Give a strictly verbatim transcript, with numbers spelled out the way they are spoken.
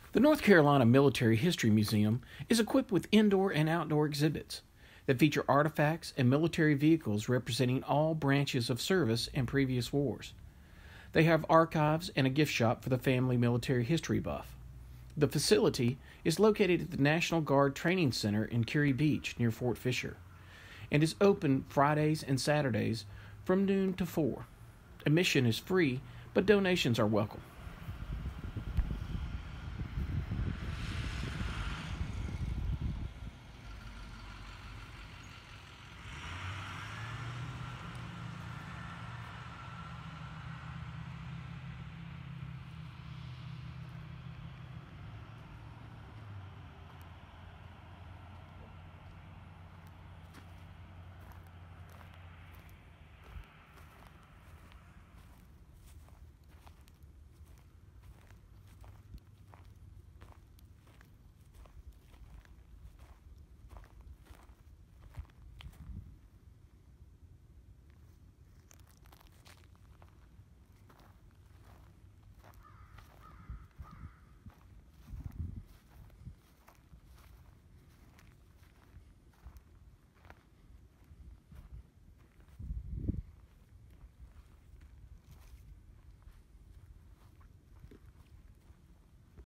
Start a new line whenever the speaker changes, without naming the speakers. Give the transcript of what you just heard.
The North Carolina Military History Museum is equipped with indoor and outdoor exhibits that feature artifacts and military vehicles representing all branches of service and previous wars. They have archives and a gift shop for the family military history buff. The facility is located at the National Guard Training Center in Curie Beach near Fort Fisher and is open Fridays and Saturdays from noon to four. Admission is free, but donations are welcome.